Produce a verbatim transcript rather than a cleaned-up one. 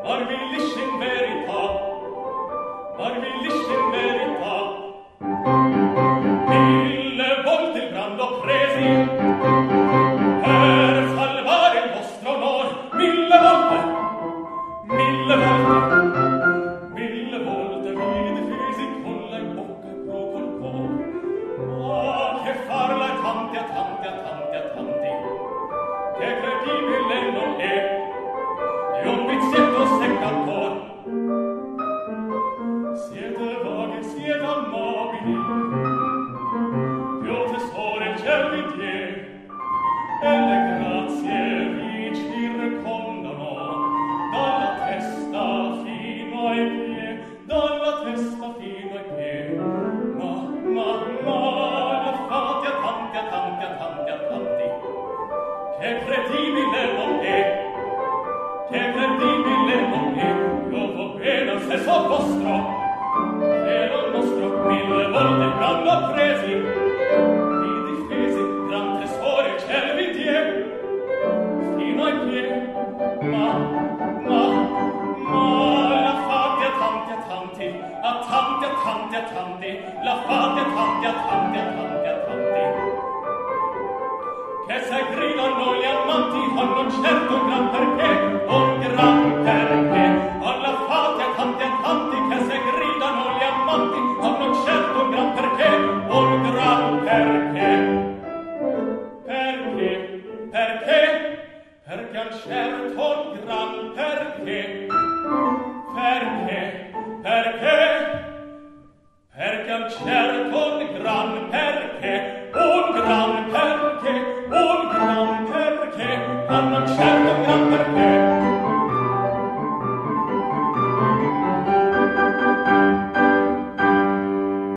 or will ich in verità, or will ich in verità, mille volte il brando presi, per salvare il vostro onor, mille volte, mille volte, mille volte vi difesi con la in bocca e pro col cor, ma che farla a tanti, a tanti, a tanti, a tanti, che credibile non è, e un vizietto secca ancor. Siete vaghi, siete amabili, Dio tesore il ciel vi die, e le grazie vi circondano, dalla testa fino ai piedi, dalla testa fino ai piedi. Ma, ma, ma, la fate a tanti, a tanti, a tanti, a tanti, che credibile non è, che credibile non è, io vo bene al senso vostro, e non nostro mille volte l'hanno presi, vi difesi, gran tesore il ciel vi die, fino ai piedi, ma, ma, ma, la fate a tanti, a tanti, a tanti, a tanti, a tanti, la fate a tanti, a tanti, a tanti, a tanti, che se gridano gli amanti hanno certo un gran perché, un gran perché, alla fate a tanti a tanti, che se gridano gli amanti hanno certo un gran perché, un gran perché. Perché? Perché? Perché han certo un gran perché. Perché? Perché? Perché han certo un gran perché, un gran